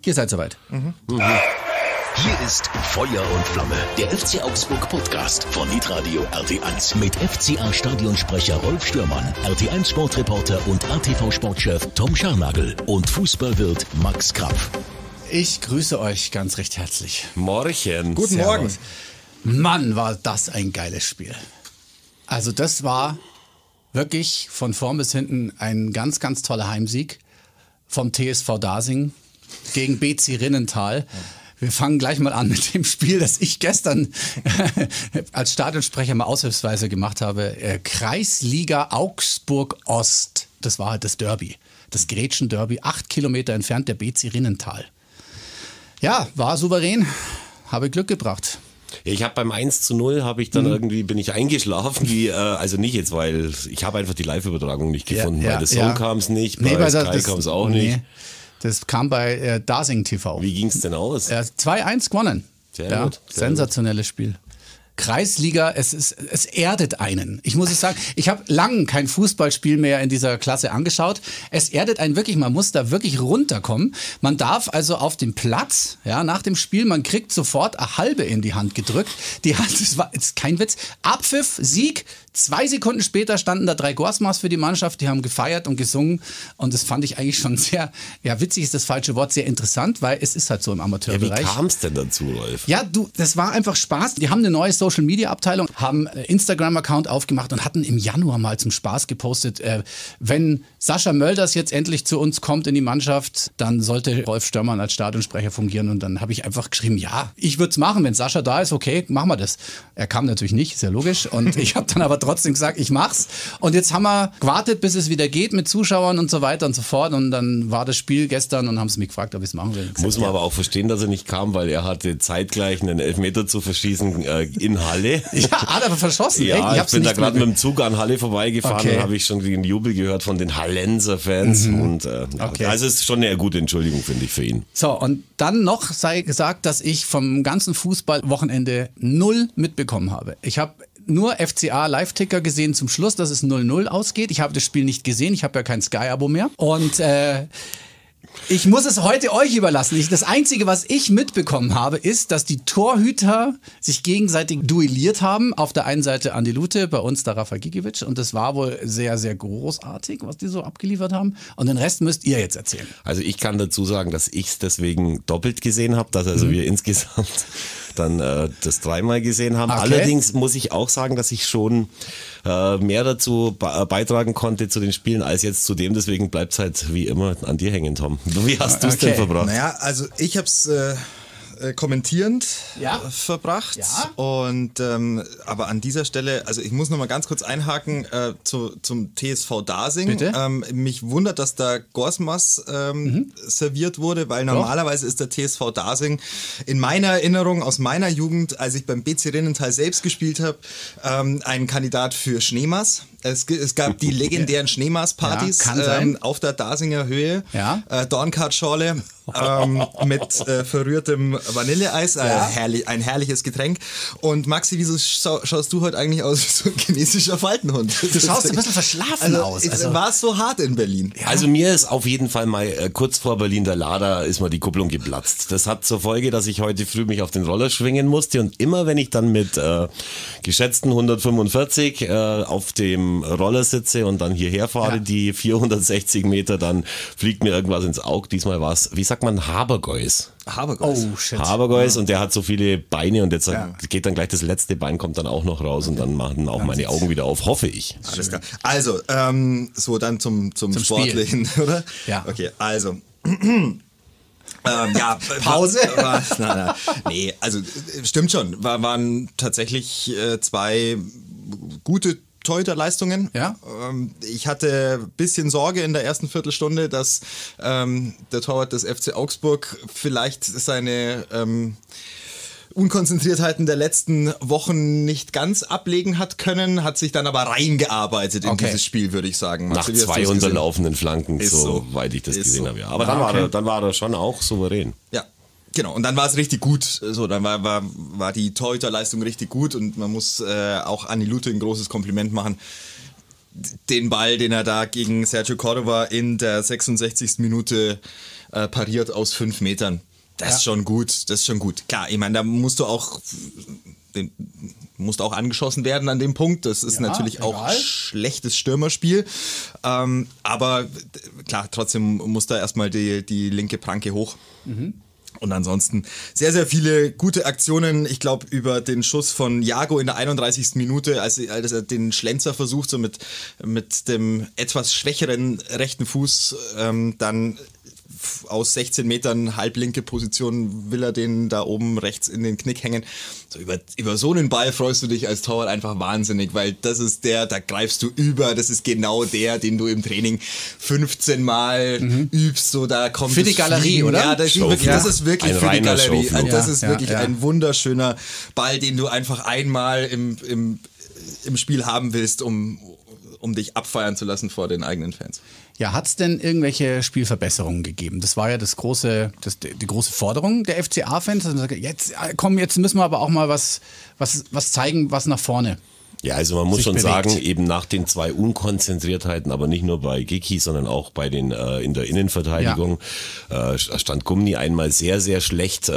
Ihr seid soweit. Hier ist Feuer und Flamme, der FC Augsburg Podcast von Hitradio RT1 mit FCA-Stadionsprecher Rolf Stürmann, RT1 Sportreporter und RTV-Sportchef Tom Scharnagl und Fußballwirt Max Krapf. Ich grüße euch ganz recht herzlich. Morgen. Guten Morgen. Mann, war das ein geiles Spiel. Also das war wirklich von vorn bis hinten ein ganz, ganz toller Heimsieg vom TSV Dasing gegen BC Rinnental. Wir fangen gleich mal an mit dem Spiel, das ich gestern als Stadionsprecher mal aushilfsweise gemacht habe. Kreisliga Augsburg Ost. Das war halt das Derby. Das Gretchen-Derby, 8 Kilometer entfernt der BC Rinnental. Ja, war souverän. Habe Glück gebracht. Ja, ich habe beim 1:0 habe ich dann irgendwie, bin ich eingeschlafen, also nicht jetzt, weil ich habe einfach die Live-Übertragung nicht gefunden, bei der Song kam es nicht, bei Sky kam es auch nicht. Das kam bei Dasing TV. Wie ging es denn aus? 2-1 gewonnen. Sehr gut. Sensationelles Spiel. Kreisliga, es erdet einen. Ich muss es sagen, ich habe lang kein Fußballspiel mehr in dieser Klasse angeschaut. Es erdet einen wirklich, man muss da wirklich runterkommen. Man darf also auf dem Platz, ja, nach dem Spiel, man kriegt sofort eine halbe in die Hand gedrückt. Die Hand, ist kein Witz. Abpfiff, Sieg. 2 Sekunden später standen da 3 Gorsmas für die Mannschaft, die haben gefeiert und gesungen und das fand ich eigentlich schon sehr, ja witzig ist das falsche Wort, sehr interessant, weil es ist halt so im Amateurbereich. Ja, wie kam es denn dazu, Rolf? Ja, das war einfach Spaß. Die haben eine neue Social-Media-Abteilung, haben einen Instagram-Account aufgemacht und hatten im Januar mal zum Spaß gepostet, wenn Sascha Mölders jetzt endlich zu uns kommt in die Mannschaft, dann sollte Rolf Stürmann als Stadionsprecher fungieren und dann habe ich einfach geschrieben, ja, ich würde es machen, wenn Sascha da ist, okay, machen wir das. Er kam natürlich nicht, ist ja logisch und ich habe dann aber trotzdem gesagt, ich mach's. Und jetzt haben wir gewartet, bis es wieder geht mit Zuschauern und so weiter und so fort. Und dann war das Spiel gestern und haben es mich gefragt, ob ich es machen will. Muss man aber auch verstehen, dass er nicht kam, weil er hatte zeitgleich einen Elfmeter zu verschießen in Halle. Ja, hat er verschossen. Ja, ich bin da gerade mit dem Zug an Halle vorbeigefahren und habe ich schon den Jubel gehört von den Hallenser Fans. Und, also es ist schon eine gute Entschuldigung, finde ich, für ihn. So, und dann noch sei gesagt, dass ich vom ganzen Fußballwochenende 0 mitbekommen habe. Ich habe nur FCA Live-Ticker gesehen zum Schluss, dass es 0-0 ausgeht. Ich habe das Spiel nicht gesehen, ich habe ja kein Sky-Abo mehr. Und ich muss es heute euch überlassen. Das Einzige, was ich mitbekommen habe, ist, dass die Torhüter sich gegenseitig duelliert haben. Auf der einen Seite Andi Lute, bei uns der Rafa Gikiewicz. Und das war wohl sehr, sehr großartig, was die so abgeliefert haben. Und den Rest müsst ihr jetzt erzählen. Also ich kann dazu sagen, dass ich es deswegen doppelt gesehen habe, dass also wir insgesamt dann das 3-mal gesehen haben. Okay. Allerdings muss ich auch sagen, dass ich schon mehr dazu beitragen konnte zu den Spielen als jetzt zu dem. Deswegen bleibt es halt wie immer an dir hängen, Tom. Wie hast du es denn verbracht? Naja, also ich habe es kommentierend verbracht. Ja. Und aber an dieser Stelle, also ich muss noch mal ganz kurz einhaken zum TSV Dasing. Bitte? Mich wundert, dass da Gorsmas serviert wurde, weil normalerweise ist der TSV Dasing in meiner Erinnerung aus meiner Jugend, als ich beim BC Rinnental selbst gespielt habe, ein Kandidat für Schneemas. Es gab die legendären Schneemaß-Partys auf der Dasinger Höhe. Ja. Dornkart-Schorle mit verrührtem Vanilleeis. Ein herrliches Getränk. Und Maxi, wieso schaust du heute eigentlich aus wie so ein chinesischer Faltenhund? Du schaust ein bisschen verschlafen aus. War es so hart in Berlin? Ja. Also mir ist auf jeden Fall mal kurz vor Berlin der Lader ist mal die Kupplung geplatzt. Das hat zur Folge, dass ich heute früh mich auf den Roller schwingen musste und immer wenn ich dann mit geschätzten 145 auf dem Roller sitze und dann hierher fahre, die 460 Meter, dann fliegt mir irgendwas ins Auge. Diesmal war es, wie sagt man, Habergeus. Habergeus. Oh, shit. Habergeus und der hat so viele Beine und jetzt geht dann gleich das letzte Bein, kommt dann auch noch raus und dann machen auch meine Augen wieder auf, hoffe ich. Alles klar. Also, so dann zum Sportlichen, Spiel. Oder? Ja. Okay, also... Pause? Nein. Nee, also stimmt schon. Waren tatsächlich 2 gute Torhüterleistungen. Ja. Ich hatte ein bisschen Sorge in der ersten Viertelstunde, dass der Torwart des FC Augsburg vielleicht seine Unkonzentriertheiten der letzten Wochen nicht ganz ablegen hat können, hat sich dann aber reingearbeitet in dieses Spiel, würde ich sagen. Nach 2 unterlaufenden Flanken, soweit ich das gesehen habe. Ja. Aber dann war er schon auch souverän. Ja. Genau, und dann war es richtig gut. So, dann war die Torhüterleistung richtig gut und man muss auch Andi Lute ein großes Kompliment machen. den Ball, den er da gegen Sergio Cordova in der 66. Minute pariert aus 5 Metern. Das ist schon gut, das ist schon gut. Klar, ich meine, da musst du auch angeschossen werden an dem Punkt. Das ist natürlich auch schlechtes Stürmerspiel. Aber klar, trotzdem muss da erstmal die linke Pranke hoch. Und ansonsten sehr, sehr viele gute Aktionen. Ich glaube, über den Schuss von Jago in der 31. Minute, als er den Schlenzer versucht, so mit dem etwas schwächeren rechten Fuß, dann aus 16 Metern halblinke Position will er den da oben rechts in den Knick hängen. So über so einen Ball freust du dich als Torwart einfach wahnsinnig, weil das ist da greifst du über, das ist genau den du im Training 15 Mal übst, so da kommt für die Galerie, oder? Ja, das ist wirklich für die Galerie. Das ist wirklich ein wunderschöner Ball, den du einfach einmal im Spiel haben willst, um dich abfeiern zu lassen vor den eigenen Fans. Ja, hat es denn irgendwelche Spielverbesserungen gegeben? Das war ja die große Forderung der FCA-Fans. Jetzt müssen wir aber auch mal was zeigen, was nach vorne. Ja, also man muss schon sagen, eben nach den 2 Unkonzentriertheiten, aber nicht nur bei Geki, sondern auch bei den in der Innenverteidigung, stand Gumni einmal sehr, sehr schlecht,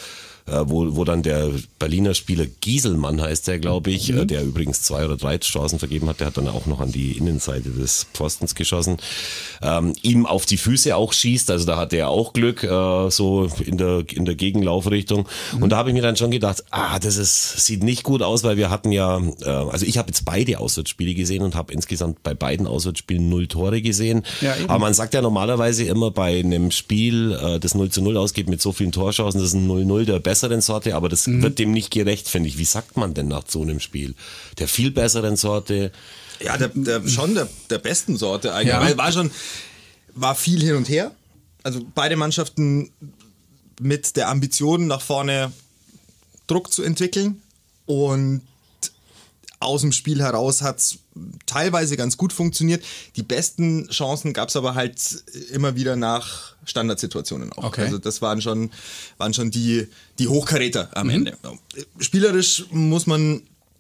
wo dann der Berliner Spieler Gieselmann heißt der, glaube ich, der übrigens 2 oder 3 Chancen vergeben hat, der hat dann auch noch an die Innenseite des Pfostens geschossen, ihm auf die Füße auch schießt, also da hatte er auch Glück, so in der Gegenlaufrichtung. Und da habe ich mir dann schon gedacht, sieht nicht gut aus, weil wir hatten ja, also ich habe jetzt beide Auswärtsspiele gesehen und habe insgesamt bei beiden Auswärtsspielen 0 Tore gesehen. Ja, aber man sagt ja normalerweise immer bei einem Spiel, das 0:0 ausgeht mit so vielen Torchancen, das ist ein 0:0 der besseren Sorte, aber das wird dem nicht gerecht, finde ich. Wie sagt man denn nach so einem Spiel? Der viel besseren Sorte? Ja, schon der besten Sorte eigentlich. Ja. Weil war viel hin und her. Also beide Mannschaften mit der Ambition, nach vorne Druck zu entwickeln. Und aus dem Spiel heraus hat es teilweise ganz gut funktioniert. Die besten Chancen gab es aber halt immer wieder nach Standardsituationen auch. Okay. Also das waren schon die Hochkaräter am Ende. Spielerisch muss man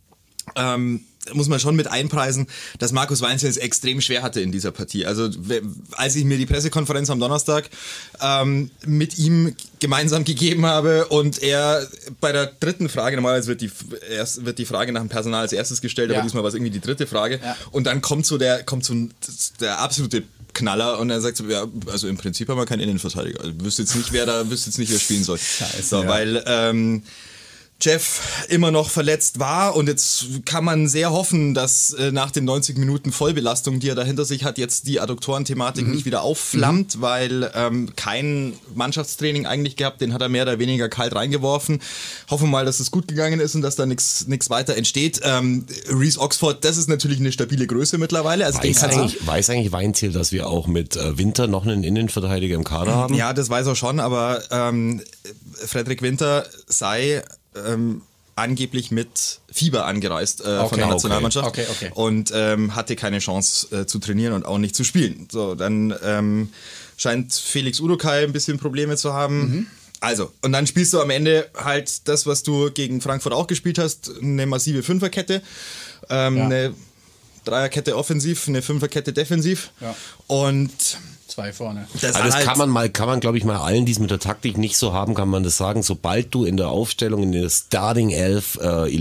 schon mit einpreisen, dass Markus Weinzierl es extrem schwer hatte in dieser Partie. Also als ich mir die Pressekonferenz am Donnerstag mit ihm gemeinsam gegeben habe und er bei der dritten Frage, normalerweise wird die Frage nach dem Personal als erstes gestellt, aber diesmal war es irgendwie die dritte Frage. Ja. Und dann kommt der absolute Knaller und er sagt so, ja, also im Prinzip haben wir keinen Innenverteidiger. Also wüsste jetzt nicht, wer spielen soll. Scheiße, so, weil Jeff immer noch verletzt war und jetzt kann man sehr hoffen, dass nach den 90 Minuten Vollbelastung, die er da hinter sich hat, jetzt die Adduktorenthematik nicht wieder aufflammt, weil kein Mannschaftstraining eigentlich gehabt, den hat er mehr oder weniger kalt reingeworfen. Hoffen wir mal, dass es gut gegangen ist und dass da nichts weiter entsteht. Reece Oxford, das ist natürlich eine stabile Größe mittlerweile. Also weiß eigentlich Weinzierl, dass wir auch mit Winter noch einen Innenverteidiger im Kader haben? Ja, das weiß er schon, aber Frederik Winter sei angeblich mit Fieber angereist von der Nationalmannschaft okay. Und hatte keine Chance zu trainieren und auch nicht zu spielen. So, dann scheint Felix Urukai ein bisschen Probleme zu haben. Also, und dann spielst du am Ende halt das, was du gegen Frankfurt auch gespielt hast, eine massive Fünferkette, eine Dreierkette offensiv, eine Fünferkette defensiv und 2 vorne. Das kann man glaube ich mal allen, die es mit der Taktik nicht so haben, kann man das sagen, sobald du in der Aufstellung, in der Starting 11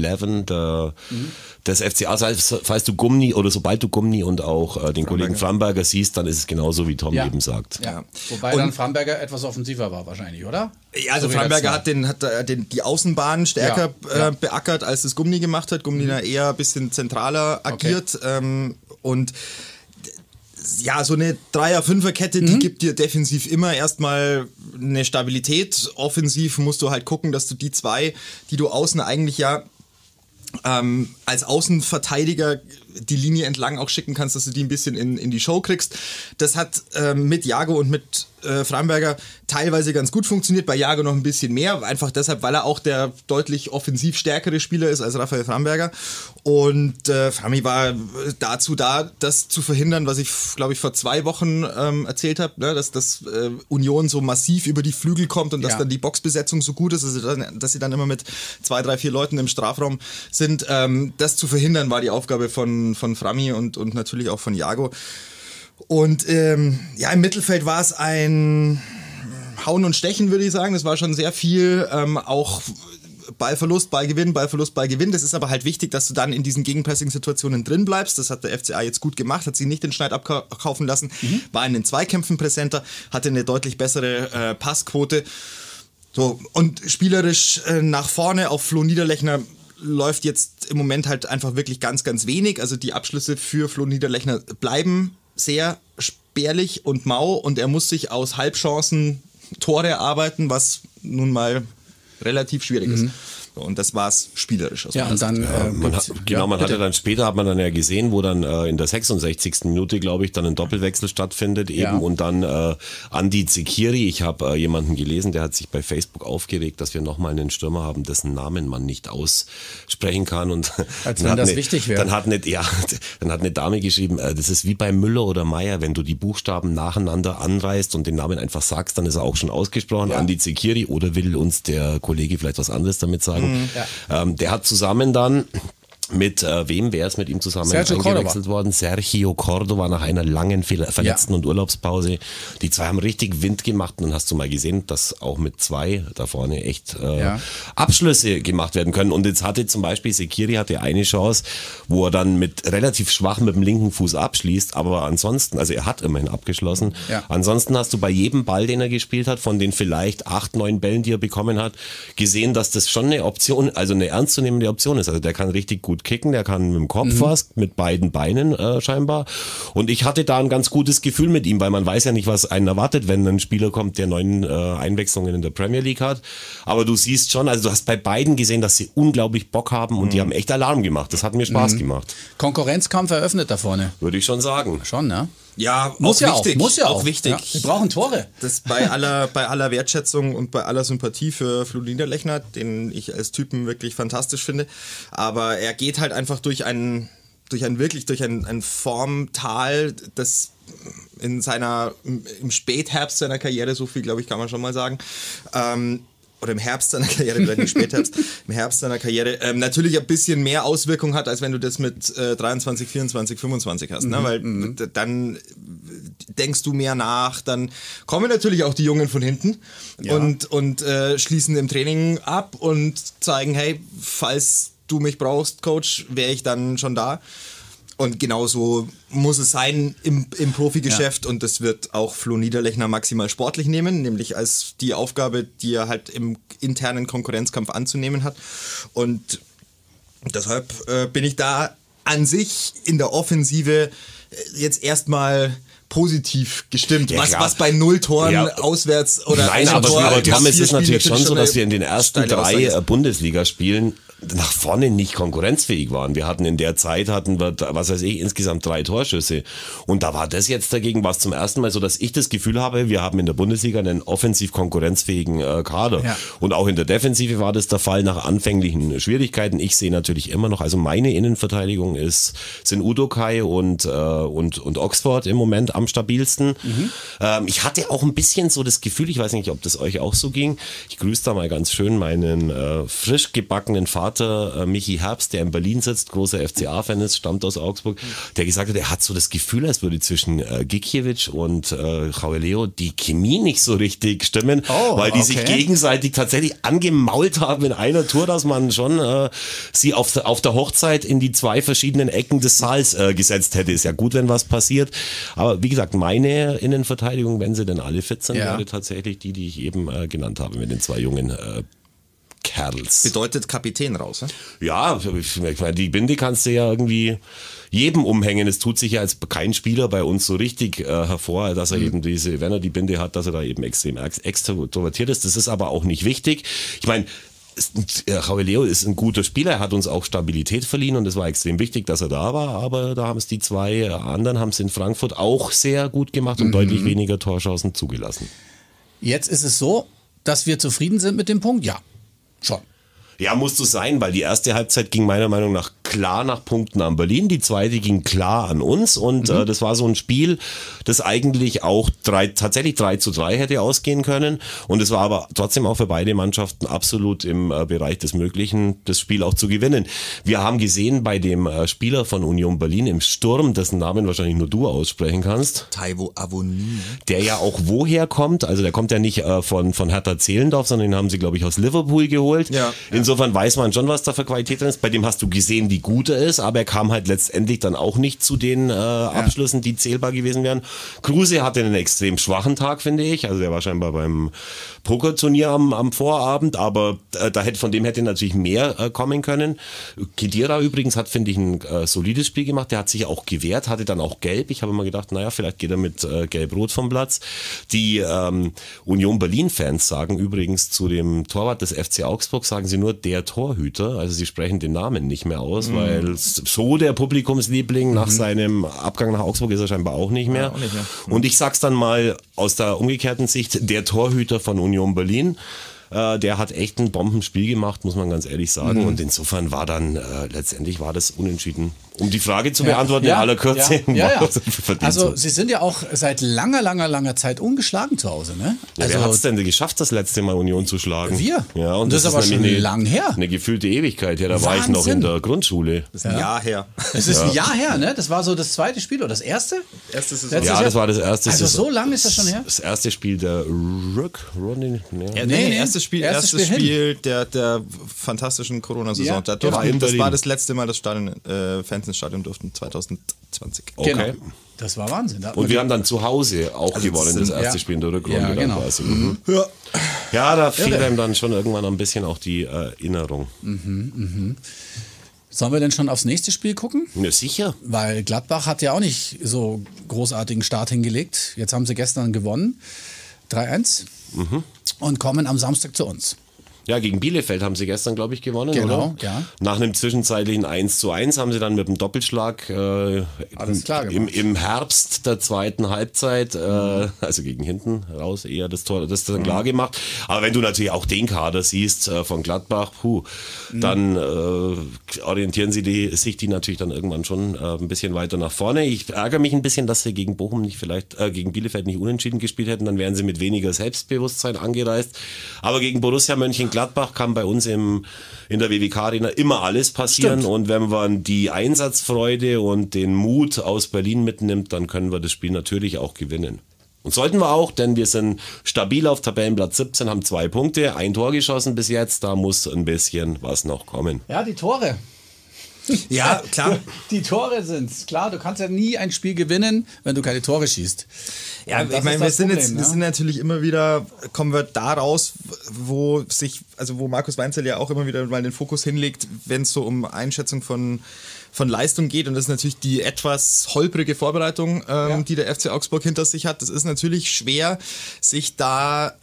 des FCA, falls du Gumni oder sobald du Gumni und auch den Kollegen Framberger siehst, dann ist es genauso, wie Tom eben sagt. Ja. Wobei dann Framberger etwas offensiver war wahrscheinlich, oder? Ja, also so Framberger hat die Außenbahn stärker beackert, als es Gumni gemacht hat. Gumni eher ein bisschen zentraler agiert und ja, so eine Dreier-Fünfer-Kette, die gibt dir defensiv immer erstmal eine Stabilität. Offensiv musst du halt gucken, dass du die 2, die du außen eigentlich als Außenverteidiger die Linie entlang auch schicken kannst, dass du die ein bisschen in die Show kriegst. Das hat mit Jago und mit Framberger teilweise ganz gut funktioniert, bei Jago noch ein bisschen mehr, einfach deshalb, weil er auch der deutlich offensiv stärkere Spieler ist als Raphael Framberger. Und Frami war dazu da, das zu verhindern, was ich, glaube ich, vor 2 Wochen erzählt habe, ne? dass Union so massiv über die Flügel kommt und dass dann die Boxbesetzung so gut ist, dass sie dann immer mit 2, 3, 4 Leuten im Strafraum sind. Das zu verhindern war die Aufgabe von von Frammi und natürlich auch von Jago. Und im Mittelfeld war es ein Hauen und Stechen, würde ich sagen. Das war schon sehr viel, auch Ballverlust, Ballgewinn, Ballverlust, Ballgewinn. Das ist aber halt wichtig, dass du dann in diesen Gegenpressing-Situationen drin bleibst. Das hat der FCA jetzt gut gemacht, hat sie nicht den Schneid abkaufen lassen, war in den Zweikämpfen präsenter, hatte eine deutlich bessere Passquote. So, und spielerisch nach vorne auf Flo Niederlechner läuft jetzt im Moment halt einfach wirklich ganz, ganz wenig. Also die Abschlüsse für Flo Niederlechner bleiben sehr spärlich und mau und er muss sich aus Halbchancen Tore erarbeiten, was nun mal relativ schwierig ist. Und das war's spielerisch. Ja, und dann man hatte dann später, hat man dann ja gesehen, wo dann in der 66. Minute, glaube ich, dann ein Doppelwechsel stattfindet eben und dann Andi Zekiri, ich habe jemanden gelesen, der hat sich bei Facebook aufgeregt, dass wir nochmal einen Stürmer haben, dessen Namen man nicht aussprechen kann und als wenn das wichtig wäre. Dann hat eine Dame geschrieben, das ist wie bei Müller oder Meier, wenn du die Buchstaben nacheinander anreißt und den Namen einfach sagst, dann ist er auch schon ausgesprochen, Andi Zekiri, oder will uns der Kollege vielleicht was anderes damit sagen? Der hat zusammen dann mit wer ist mit ihm zusammen eingewechselt worden? Sergio Cordova nach einer langen Verletzten- und Urlaubspause. Die zwei haben richtig Wind gemacht und dann hast du mal gesehen, dass auch mit zwei da vorne echt Abschlüsse gemacht werden können. Und jetzt hatte zum Beispiel Zekiri hatte eine Chance, wo er dann mit relativ schwach mit dem linken Fuß abschließt, aber ansonsten, also er hat immerhin abgeschlossen. Ja. Ansonsten hast du bei jedem Ball, den er gespielt hat, von den vielleicht 8, 9 Bällen, die er bekommen hat, gesehen, dass das schon eine Option, also eine ernstzunehmende Option ist. Also der kann richtig gut kicken, der kann mit dem Kopf was, mit beiden Beinen scheinbar. Und ich hatte da ein ganz gutes Gefühl mit ihm, weil man weiß ja nicht, was einen erwartet, wenn ein Spieler kommt, der 9 Einwechslungen in der Premier League hat. Aber du siehst schon, also du hast bei beiden gesehen, dass sie unglaublich Bock haben und die haben echt Alarm gemacht. Das hat mir Spaß gemacht. Konkurrenzkampf eröffnet da vorne. Würde ich schon sagen. Schon, ne? Ja, muss ja wichtig. Muss ja auch wichtig. Ja, wir brauchen Tore. Das bei aller Wertschätzung und bei aller Sympathie für Flo Niederlechner, den ich als Typen wirklich fantastisch finde. Aber er geht halt einfach durch ein Formtal, das im Spätherbst seiner Karriere, so viel glaube ich kann man schon mal sagen, oder im Herbst seiner Karriere, vielleicht nicht Spätherbst, im Herbst seiner Karriere, natürlich ein bisschen mehr Auswirkung hat, als wenn du das mit 23, 24, 25 hast. Ne? Weil dann denkst du mehr nach, dann kommen natürlich auch die Jungen von hinten und schließen im Training ab und zeigen, hey, falls du mich brauchst, Coach, wäre ich dann schon da. Und genauso muss es sein im Profigeschäft und das wird auch Flo Niederlechner maximal sportlich nehmen, nämlich als die Aufgabe, die er halt im internen Konkurrenzkampf anzunehmen hat. Und deshalb bin ich da an sich in der Offensive jetzt erstmal positiv gestimmt, ja, was bei 0 Toren auswärts oder nein, aber Tom, es ist natürlich schon so, dass wir in den ersten 3 Bundesligaspielen nach vorne nicht konkurrenzfähig waren. Wir hatten in der Zeit, was weiß ich, insgesamt 3 Torschüsse. Und da war das jetzt dagegen was zum ersten Mal so, dass ich das Gefühl habe, wir haben in der Bundesliga einen offensiv konkurrenzfähigen Kader. Ja. Und auch in der Defensive war das der Fall nach anfänglichen Schwierigkeiten. Ich sehe natürlich immer noch, also meine Innenverteidigung sind Udokai und Oxford im Moment am stabilsten. Ich hatte auch ein bisschen so das Gefühl, ich weiß nicht, ob das euch auch so ging, ich grüße da mal ganz schön meinen frisch gebackenen Vater, Michi Herbst, der in Berlin sitzt, großer FCA-Fan ist, stammt aus Augsburg, der gesagt hat, er hat so das Gefühl, als würde zwischen Gikiewicz und João die Chemie nicht so richtig stimmen, weil die sich gegenseitig tatsächlich angemault haben in einer Tour, dass man schon sie auf der Hochzeit in die 2 verschiedenen Ecken des Saals gesetzt hätte. Ist ja gut, wenn was passiert. Aber wie gesagt, meine Innenverteidigung, wenn sie denn alle fit sind, wäre tatsächlich die ich eben genannt habe mit den 2 jungen Kerls. Bedeutet Kapitän raus, ne? Ja, ich meine, die Binde kannst du ja irgendwie jedem umhängen. Es tut sich ja als kein Spieler bei uns so richtig hervor, dass er eben wenn er die Binde hat, dass er da eben extrem extrovertiert ist. Das ist aber auch nicht wichtig. Ich meine, João ist ein guter Spieler, er hat uns auch Stabilität verliehen und es war extrem wichtig, dass er da war, aber da haben es die 2 anderen, haben es in Frankfurt auch sehr gut gemacht und deutlich weniger Torchancen zugelassen. Jetzt ist es so, dass wir zufrieden sind mit dem Punkt, ja. Schon. Ja, musst du sein, weil die erste Halbzeit ging meiner Meinung nach klar nach Punkten an Berlin, die zweite ging klar an uns und das war so ein Spiel, das eigentlich auch tatsächlich 3-3 hätte ausgehen können und es war aber trotzdem auch für beide Mannschaften absolut im Bereich des Möglichen, das Spiel auch zu gewinnen. Wir haben gesehen bei dem Spieler von Union Berlin im Sturm, dessen Namen wahrscheinlich nur du aussprechen kannst. Taiwo Avoni. Der ja auch woher kommt, also der kommt ja nicht von Hertha Zehlendorf, sondern den haben sie, glaube ich, aus Liverpool geholt. Ja. Insofern weiß man schon, was da für Qualität drin ist. Bei dem hast du gesehen, wie gut er ist, aber er kam halt letztendlich dann auch nicht zu den Abschlüssen, die zählbar gewesen wären. Kruse hatte einen extrem schwachen Tag, finde ich. Also der war scheinbar beim Pokerturnier am Vorabend, aber von dem hätte natürlich mehr kommen können. Khedira übrigens hat, finde ich, ein solides Spiel gemacht. Der hat sich auch gewehrt, hatte dann auch gelb. Ich habe immer gedacht, naja, vielleicht geht er mit gelb-rot vom Platz. Die Union Berlin-Fans sagen übrigens zu dem Torwart des FC Augsburg, sagen sie nur der Torhüter. Also sie sprechen den Namen nicht mehr aus, weil so der Publikumsliebling nach seinem Abgang nach Augsburg ist er scheinbar auch nicht mehr. Ja, auch nicht mehr. Und ich sag's dann mal aus der umgekehrten Sicht, der Torhüter von Union Berlin, der hat echt ein Bombenspiel gemacht, muss man ganz ehrlich sagen. Und insofern war dann, letztendlich war das unentschieden. Um die Frage zu beantworten in aller Kürze. Ja. Also Sie sind ja auch seit langer Zeit ungeschlagen zu Hause, ne? Ja, Also, wer hat es denn geschafft, das letzte Mal Union zu schlagen? Wir. Ja, und das ist aber schon lang her. Eine gefühlte Ewigkeit. Ja, da war ich noch in der Grundschule. Das ist ein Jahr her. Es ist ein Jahr her, ne? Das war so das zweite Spiel oder das erste? Erste Saison. Letztes Ja, Jahr? das war das erste. Also so lange ist das schon her? Das erste Spiel der Ronny. Erstes Spiel der fantastischen Corona-Saison. Ja, Das Berlin. war das letzte Mal, dass Fans ins Stadion durften, 2020. Okay. Genau. Das war Wahnsinn. Und wir haben dann zu Hause auch gewonnen, das erste ja. Spiel in der Rückrunde. Ja, dann genau. quasi. Ja. Ja, da fehlt einem dann schon irgendwann ein bisschen auch die Erinnerung. Sollen wir denn schon aufs nächste Spiel gucken? Ja, sicher. Weil Gladbach hat ja auch nicht so großartigen Start hingelegt. Jetzt haben sie gestern gewonnen, 3-1 und kommen am Samstag zu uns. Ja, gegen Bielefeld haben sie gestern, glaube ich, gewonnen, Genau, oder? ja. Nach einem zwischenzeitlichen 1:1 haben sie dann mit dem Doppelschlag Alles klar gemacht. im Herbst der zweiten Halbzeit, also gegen hinten raus, eher das Tor, das dann klar gemacht. Aber wenn du natürlich auch den Kader siehst von Gladbach, dann orientieren sich die natürlich dann irgendwann schon ein bisschen weiter nach vorne. Ich ärgere mich ein bisschen, dass sie gegen Bochum nicht gegen Bielefeld nicht unentschieden gespielt hätten, dann wären sie mit weniger Selbstbewusstsein angereist. Aber gegen Borussia Mönchengladbach kann bei uns in der WWK-Arena immer alles passieren. Stimmt. Und wenn man die Einsatzfreude und den Mut aus Berlin mitnimmt, dann können wir das Spiel natürlich auch gewinnen. Und sollten wir auch, denn wir sind stabil auf Tabellenplatz 17, haben 2 Punkte, 1 Tor geschossen bis jetzt, da muss ein bisschen was noch kommen. Ja, die Tore. Ja, klar. Die Tore sind's. Klar, du kannst ja nie ein Spiel gewinnen, wenn du keine Tore schießt. Ja, Und das ich meine, ist wir das sind Problem, wir sind natürlich immer wieder, kommen wir da raus, wo Markus Weinzierl ja auch immer wieder mal den Fokus hinlegt, wenn es so um Einschätzung von Leistung geht. Und das ist natürlich die etwas holprige Vorbereitung, die der FC Augsburg hinter sich hat. Das ist natürlich schwer, sich da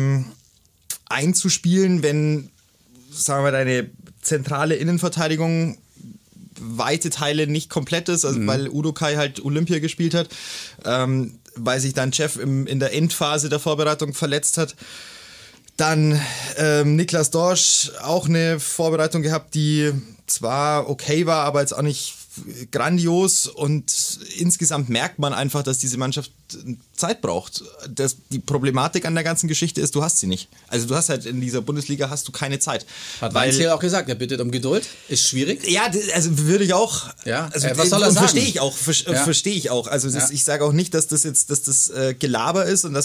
einzuspielen, wenn, sagen wir, deine zentrale Innenverteidigung weite Teile nicht komplett ist, also weil Udokai halt Olympia gespielt hat, weil sich dann Jeff in der Endphase der Vorbereitung verletzt hat. Dann Niklas Dorsch, auch eine Vorbereitung gehabt, die zwar okay war, aber jetzt auch nicht grandios, und insgesamt merkt man einfach, dass diese Mannschaft Zeit braucht. Die Problematik an der ganzen Geschichte ist, du hast sie nicht. Also du hast halt in dieser Bundesliga hast du keine Zeit. Hat Weinzierl auch gesagt, er bittet um Geduld. Ist schwierig. Ja, also würde ich auch. Ja, also was soll er sagen? Verstehe ich auch. Also ich sage auch nicht, dass das Gelaber ist und dass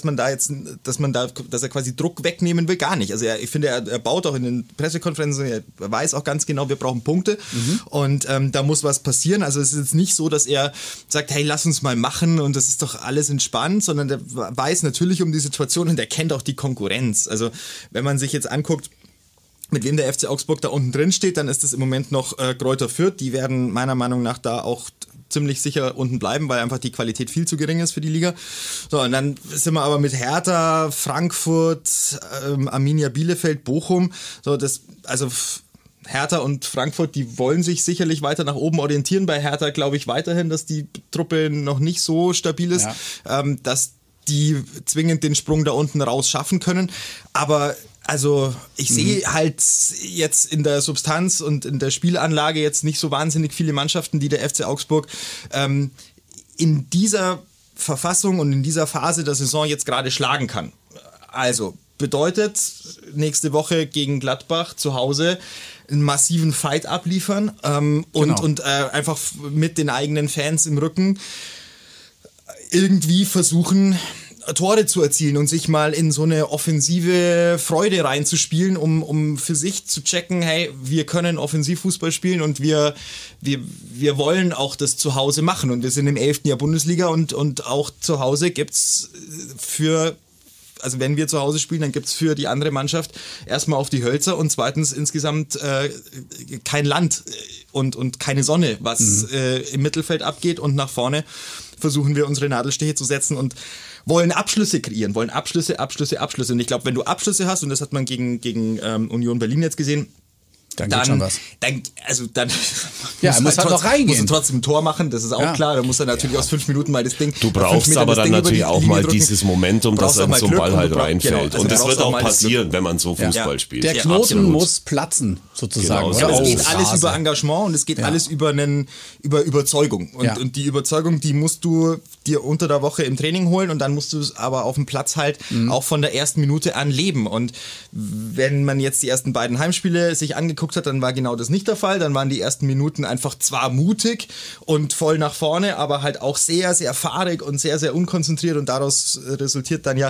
er quasi Druck wegnehmen will, gar nicht. Also ich finde, er baut auch in den Pressekonferenzen, er weiß auch ganz genau, wir brauchen Punkte und da muss was passieren. Also es ist jetzt nicht so, dass er sagt, hey, lass uns mal machen und das ist doch alles entspannt, sondern der weiß natürlich um die Situation und er kennt auch die Konkurrenz. Also wenn man sich jetzt anguckt, mit wem der FC Augsburg da unten drin steht, dann ist das im Moment noch Greuther Fürth. Die werden meiner Meinung nach da auch ziemlich sicher unten bleiben, weil einfach die Qualität viel zu gering ist für die Liga. So, und dann sind wir aber mit Hertha, Frankfurt, Arminia Bielefeld, Bochum. So, Hertha und Frankfurt, die wollen sich sicherlich weiter nach oben orientieren. Bei Hertha glaube ich weiterhin, dass die Truppe noch nicht so stabil ist, dass die zwingend den Sprung da unten raus schaffen können. Aber also ich sehe halt jetzt in der Substanz und in der Spielanlage jetzt nicht so wahnsinnig viele Mannschaften, die der FC Augsburg in dieser Verfassung und in dieser Phase der Saison jetzt gerade schlagen kann. Also bedeutet, nächste Woche gegen Gladbach zu Hause einen massiven Fight abliefern und einfach mit den eigenen Fans im Rücken irgendwie versuchen, Tore zu erzielen und sich mal in so eine offensive Freude reinzuspielen, um für sich zu checken, hey, wir können Offensivfußball spielen und wir wollen auch das zu Hause machen und wir sind im 11. Jahr Bundesliga und auch zu Hause gibt's also wenn wir zu Hause spielen, dann gibt es für die andere Mannschaft erstmal auf die Hölzer und zweitens insgesamt kein Land und keine Sonne, was im Mittelfeld abgeht, und nach vorne versuchen wir unsere Nadelstiche zu setzen und wollen Abschlüsse kreieren, wollen Abschlüsse. Und ich glaube, wenn du Abschlüsse hast, und das hat man gegen Union Berlin jetzt gesehen, dann geht schon was. Dann ja, muss halt noch reingehen. Musst du trotzdem ein Tor machen, das ist auch klar. Da muss er natürlich aus 5 Minuten mal das Ding. Du brauchst aber dann natürlich auch mal dieses Momentum, dass dann so ein Ball halt reinfällt. Genau, und das wird auch passieren, wenn man so Fußball spielt. Der Knoten muss platzen, sozusagen. Genau, es geht alles über Engagement und es geht alles über Überzeugung. Und die Überzeugung, die musst du dir unter der Woche im Training holen und dann musst du es aber auf dem Platz halt auch von der ersten Minute an leben. Und wenn man jetzt die ersten beiden Heimspiele sich angeguckt hat, dann war genau das nicht der Fall. Dann waren die ersten Minuten einfach zwar mutig und voll nach vorne, aber halt auch sehr, sehr fahrig und sehr, sehr unkonzentriert, und daraus resultiert dann ja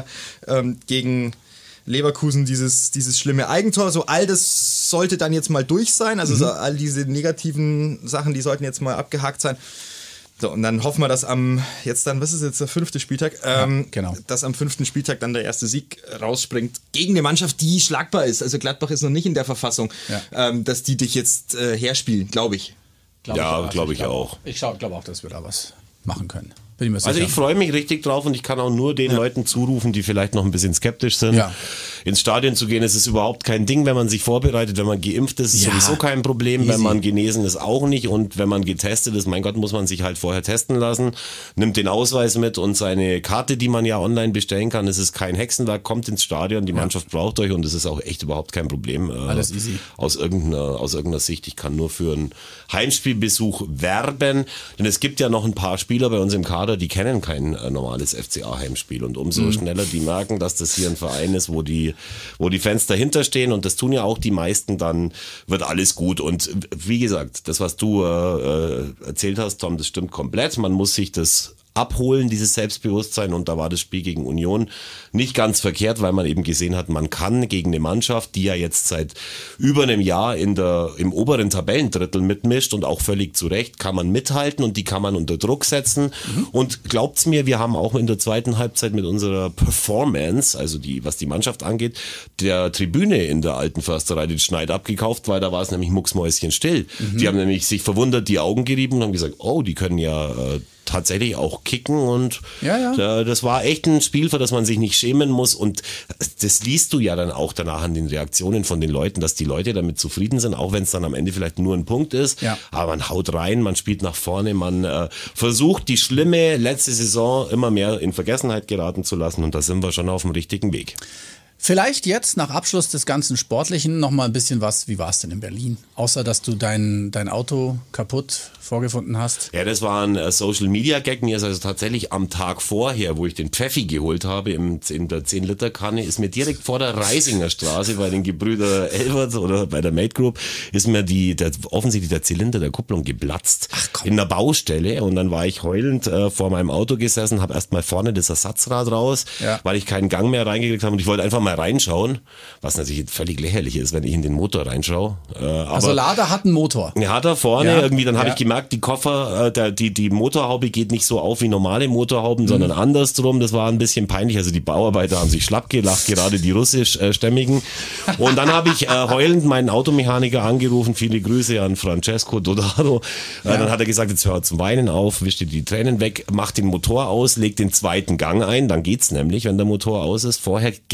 gegen Leverkusen dieses schlimme Eigentor. So, all das sollte dann jetzt mal durch sein. Also so all diese negativen Sachen, die sollten jetzt mal abgehakt sein. So, und dann hoffen wir, dass was ist jetzt der 5. Spieltag? Dass am 5. Spieltag dann der erste Sieg rausspringt gegen eine Mannschaft, die schlagbar ist. Also Gladbach ist noch nicht in der Verfassung, dass die dich jetzt herspielen, glaube ich. Glaube ich auch. Ich glaube auch, dass wir da was machen können. Bin ich mir sicher. Also ich freue mich richtig drauf, und ich kann auch nur den Leuten zurufen, die vielleicht noch ein bisschen skeptisch sind. Ja. Ins Stadion zu gehen, es ist überhaupt kein Ding, wenn man sich vorbereitet. Wenn man geimpft ist, ist sowieso kein Problem. Easy. Wenn man genesen ist, auch nicht. Und wenn man getestet ist, mein Gott, muss man sich halt vorher testen lassen. Nimmt den Ausweis mit und seine Karte, die man ja online bestellen kann. Es ist kein Hexenwerk, kommt ins Stadion, die Mannschaft braucht euch, und es ist auch echt überhaupt kein Problem. Alles easy. Aus irgendeiner Sicht. Ich kann nur für einen Heimspielbesuch werben. Denn es gibt ja noch ein paar Spieler bei uns im Kader, die kennen kein normales FCA-Heimspiel. Und umso schneller die merken, dass das hier ein Verein ist, wo die Fans dahinter stehen, und das tun ja auch die meisten, dann wird alles gut. Und wie gesagt, das, was du erzählt hast, Tom, das stimmt komplett. Man muss sich das abholen, dieses Selbstbewusstsein, und da war das Spiel gegen Union nicht ganz verkehrt, weil man eben gesehen hat, man kann gegen eine Mannschaft, die ja jetzt seit über einem Jahr im oberen Tabellendrittel mitmischt, und auch völlig zu Recht, kann man mithalten, und die kann man unter Druck setzen. Und glaubt's mir, wir haben auch in der zweiten Halbzeit mit unserer Performance, also was die Mannschaft angeht, der Tribüne in der alten Försterei den Schneid abgekauft, weil da war es nämlich mucksmäuschenstill. Die haben nämlich sich verwundert die Augen gerieben und haben gesagt, oh, die können ja tatsächlich auch kicken, und das war echt ein Spiel, für das man sich nicht schämen muss, und das liest du ja dann auch danach an den Reaktionen von den Leuten, dass die Leute damit zufrieden sind, auch wenn es dann am Ende vielleicht nur ein Punkt ist, aber man haut rein, man spielt nach vorne, man versucht die schlimme letzte Saison immer mehr in Vergessenheit geraten zu lassen, und da sind wir schon auf dem richtigen Weg. Vielleicht jetzt nach Abschluss des ganzen Sportlichen noch mal ein bisschen was. Wie war es denn in Berlin? Außer, dass du dein Auto kaputt vorgefunden hast. Ja, das war ein Social-Media-Gag. Mir ist also tatsächlich am Tag vorher, wo ich den Pfeffi geholt habe in der 10-Liter-Kanne, ist mir direkt vor der Reisinger Straße bei den Gebrüder Elbert oder bei der Mate Group, ist mir offensichtlich der Zylinder der Kupplung geplatzt. Ach komm. In einer Baustelle, und dann war ich heulend vor meinem Auto gesessen, habe erstmal vorne das Ersatzrad raus, weil ich keinen Gang mehr reingekriegt habe, und ich wollte einfach mal reinschauen, was natürlich völlig lächerlich ist, wenn ich in den Motor reinschaue. Also Lada hat einen Motor. Ja, hat er vorne irgendwie, dann habe ich gemerkt, die Koffer, die Motorhaube geht nicht so auf wie normale Motorhauben, sondern andersrum. Das war ein bisschen peinlich. Also die Bauarbeiter haben sich schlapp gelacht, gerade die russischstämmigen. Und dann habe ich heulend meinen Automechaniker angerufen. Viele Grüße an Francesco Dodaro. Dann hat er gesagt, jetzt hör zum Weinen auf, wisch dir die Tränen weg, mach den Motor aus, leg den zweiten Gang ein, dann geht's nämlich, wenn der Motor aus ist. Vorher geht's nicht.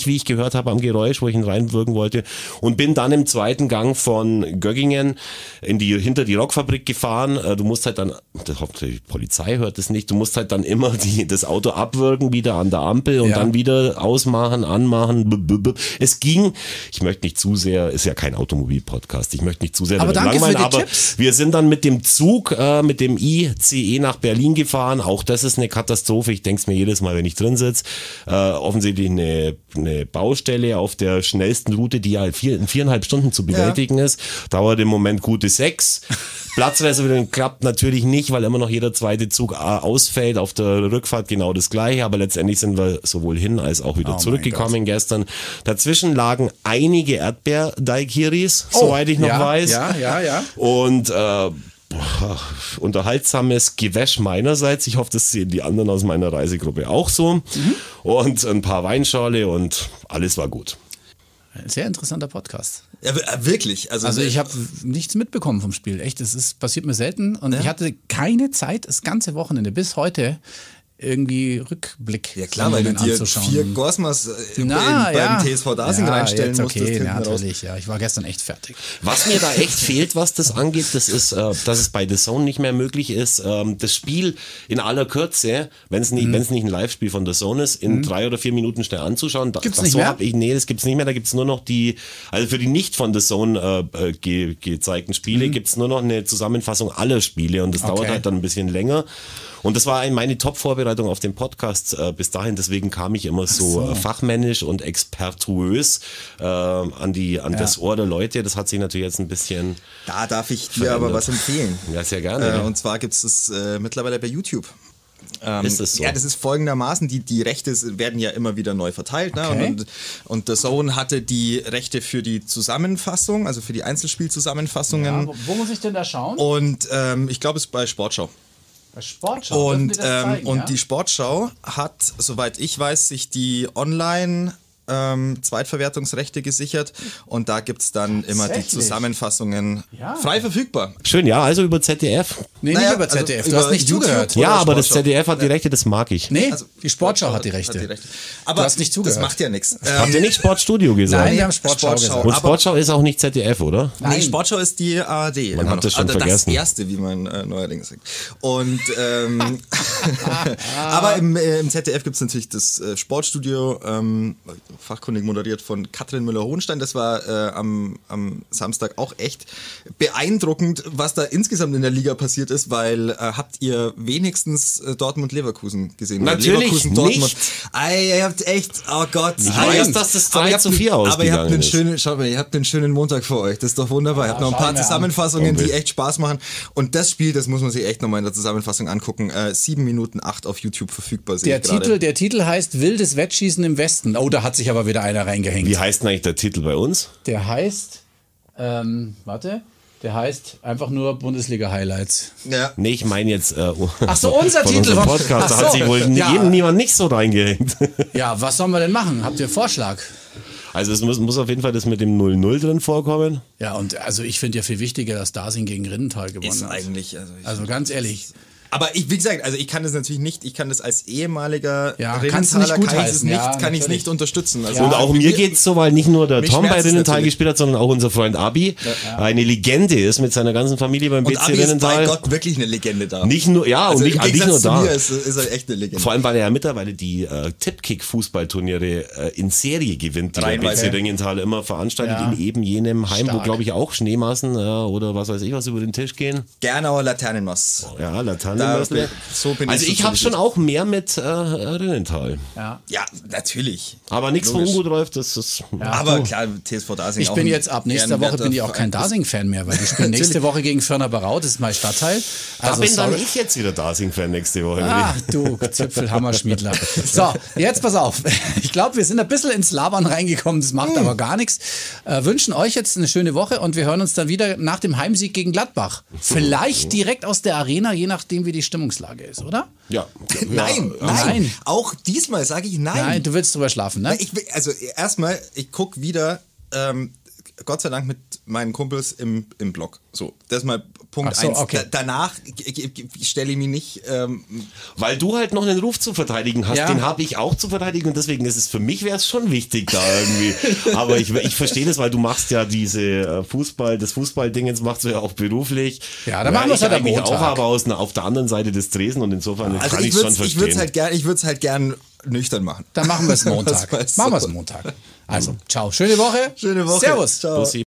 nicht, wie ich gehört habe, am Geräusch, wo ich ihn reinwirken wollte. Und bin dann im zweiten Gang von Göggingen hinter die Rockfabrik gefahren. Du musst halt dann, die Polizei hört es nicht, du musst halt dann immer das Auto abwürgen, wieder an der Ampel und dann wieder ausmachen, anmachen. Es ging, ich möchte nicht zu sehr, ist ja kein Automobil-Podcast, ich möchte nicht zu sehr aber damit langweilen, aber Tipps. Wir sind dann mit dem Zug, mit dem ICE nach Berlin gefahren. Auch das ist eine Katastrophe. Ich denke es mir jedes Mal, wenn ich drin sitze. Offensichtlich eine Baustelle auf der schnellsten Route, die ja in 4,5 Stunden zu bewältigen ist. Dauert im Moment gute 6. Platzreservierung klappt natürlich nicht, weil immer noch jeder zweite Zug ausfällt. Auf der Rückfahrt genau das Gleiche. Aber letztendlich sind wir sowohl hin als auch wieder zurückgekommen gestern. Dazwischen lagen einige Erdbeer-Daiquiris, soweit ich noch weiß. Ja. Und unterhaltsames Gewäsch meinerseits. Ich hoffe, das sehen die anderen aus meiner Reisegruppe auch so. Und ein paar Weinschorle und alles war gut. Sehr interessanter Podcast. Ja, wirklich. Also ich habe nichts mitbekommen vom Spiel. Echt, passiert mir selten. Und ich hatte keine Zeit, das ganze Wochenende bis heute irgendwie Rückblick. Ja klar, weil du dir anzuschauen. 4 Gosmas beim TSV Dasing reinstellen musstest. Okay, natürlich. Ja, ich war gestern echt fertig. Was mir da echt fehlt, was das angeht, das ist, dass es bei The Zone nicht mehr möglich ist, das Spiel in aller Kürze, wenn es nicht ein Live-Spiel von The Zone ist, in 3 oder 4 Minuten schnell anzuschauen. Gibt's nicht mehr? Nee, das gibt's nicht mehr. Da gibt's nur noch also für die nicht von The Zone gezeigten Spiele gibt's nur noch eine Zusammenfassung aller Spiele und das dauert halt dann ein bisschen länger. Und das war meine Top-Vorbereitung auf den Podcast bis dahin. Deswegen kam ich immer so fachmännisch und expertuös an das Ohr der Leute. Das hat sich natürlich jetzt ein bisschen Da darf ich dir verändert. aber was empfehlen. Ja, sehr gerne. Und zwar gibt es das mittlerweile bei YouTube. Ist das so? Ja, das ist folgendermaßen, die Rechte werden ja immer wieder neu verteilt. Ne? Okay. Und The Zone hatte die Rechte für die Zusammenfassung, also für die Einzelspielzusammenfassungen. Ja, wo muss ich denn da schauen? Und ich glaube, es ist bei Sportschau. Bei Sportschau. Und die Sportschau hat, soweit ich weiß, sich die Online Zweitverwertungsrechte gesichert und da gibt es dann immer die Zusammenfassungen frei verfügbar. Schön, ja, also über ZDF. Nee, nicht über ZDF, du hast nicht YouTube zugehört. Ja, aber das Sportschau. ZDF hat die Rechte, das mag ich. Nee, Also, die Sportschau hat die Rechte. Aber Du hast nicht zugehört. das macht ja nichts. Habt ihr nicht Sportstudio gesagt? Nein, wir haben Sportschau gesagt. Und Sportschau ist auch nicht ZDF, oder? Nee, Sportschau ist die ARD. Man hat das schon Also vergessen. Das erste, wie man neuerdings sagt. Und aber im ZDF gibt es natürlich das Sportstudio, fachkundig moderiert von Katrin Müller-Hohenstein. Das war am Samstag auch echt beeindruckend, was da insgesamt in der Liga passiert ist, weil habt ihr wenigstens Dortmund-Leverkusen gesehen? Natürlich Leverkusen-Dortmund. nicht. Ihr habt echt, oh Gott. Ich weiß, dass das 3:4 Aber ihr habt ausgegangen einen ist. schönen, schaut mal, ihr habt einen schönen Montag vor euch. Das ist doch wunderbar. Ihr habt noch ein paar schauen wir an. Zusammenfassungen, die Bombe. echt Spaß machen. Und das Spiel, das muss man sich echt nochmal in der Zusammenfassung angucken. 7 Minuten 8 auf YouTube verfügbar, sehe ich gerade. Der Titel heißt Wildes Wettschießen im Westen. Oh, da hat sich aber wieder einer reingehängt. Wie heißt denn eigentlich der Titel bei uns? Der heißt, der heißt einfach nur Bundesliga-Highlights. Ja. Nee, ich meine jetzt Ach so, unser von Titel. unserem Podcast. Da Ach so. hat sich wohl Ja. niemand nicht so reingehängt. Ja, was sollen wir denn machen? Habt ihr einen Vorschlag? Also es muss auf jeden Fall das mit dem 0-0 drin vorkommen. Ja, und also ich finde ja viel wichtiger, dass Dasing gegen Rindenthal gewonnen Ist hat. eigentlich, Also ganz ehrlich. aber wie gesagt, also ich kann das natürlich nicht, ich kann das als ehemaliger Ja, kannst du nicht Rinnenthaler gutheißen, ja, kann ich es natürlich. nicht unterstützen. Also Und auch mir geht's so, weil nicht nur der Mich Tom bei schmerzt es Rinnenthal natürlich. gespielt hat, sondern auch unser Freund Abi eine Legende ist mit seiner ganzen Familie beim und BC Abi ist bei Rinnenthal. Gott wirklich eine Legende da. Nicht nur, ja, also und im nicht Gegensatz nur zu da. mir ist er echt eine Legende. Vor allem, weil er ja mittlerweile die Tippkick-Fußballturniere in Serie gewinnt, die der Reihenweise. BC Ringenthal immer veranstaltet, Ja. in eben jenem Heim, wo, Stark. glaube ich, auch Schneemassen oder was weiß ich was über den Tisch gehen. Gernauer Laternenmaß. Ja, Da Laternenmesser. so bin Also ich habe schon auch mehr mit Rinnenthal. Ja. Ja, natürlich. Aber nichts von Logisch. Ungut läuft, das ist... Aber du. klar, TSV Dasing Ich auch bin ein jetzt ab nächster Woche bin ich auch kein ehrenwerter Dasing-Fan mehr, weil die spielen nächste Woche gegen Förner-Barau, das ist mein Stadtteil. Da bin dann sorry. ich jetzt wieder Dasing-Fan nächste Woche. Ah, du Zipfelhammerschmiedler. So, jetzt pass auf. Ich glaube, wir sind ein bisschen ins Labern reingekommen, das macht aber gar nichts. Wünschen euch jetzt eine schöne Woche und wir hören uns dann wieder nach dem Heimsieg gegen Gladbach. Vielleicht direkt aus der Arena, je nachdem, wie die Stimmungslage ist, oder? Ja. Nein, Ja. nein, Nein. Auch diesmal sage ich nein. Nein, du willst drüber schlafen, ne? Also erstmal, ich gucke wieder, Gott sei Dank meinen Kumpels im Block. So, das ist mal Punkt 1. Okay. Danach stelle ich mich nicht... Weil du halt noch einen Ruf zu verteidigen hast, den habe ich auch zu verteidigen und deswegen ist es für mich, wäre es schon wichtig da irgendwie. Aber ich verstehe das, weil du machst ja das Fußballdingens machst du ja auch beruflich. Ja, da machen wir es halt am Montag. Auch, aber auf der anderen Seite des Tresen und insofern also kann ich es schon verstehen. Ich würde es halt gern nüchtern machen. Dann machen wir es Montag. Machen wir es Montag. Also, ciao. Schöne Woche. Schöne Woche. Servus. Ciao. Bussi.